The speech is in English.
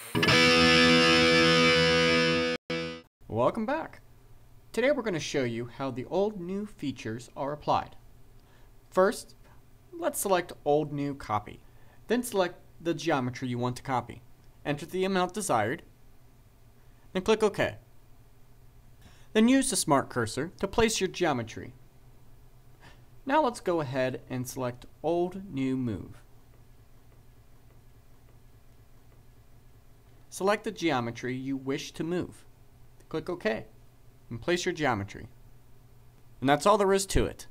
Welcome back. Today we're going to show you how the old new features are applied. First, let's select Old New Copy. Then select the geometry you want to copy. Enter the amount desired, then click OK. Then use the smart cursor to place your geometry. Now let's go ahead and select Old New Move. Select the geometry you wish to move. Click OK and place your geometry. And that's all there is to it.